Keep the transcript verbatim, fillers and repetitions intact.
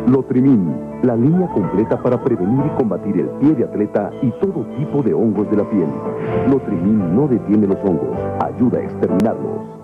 Lotrimin, la línea completa para prevenir y combatir el pie de atleta y todo tipo de hongos de la piel. Lotrimin no detiene los hongos, ayuda a exterminarlos.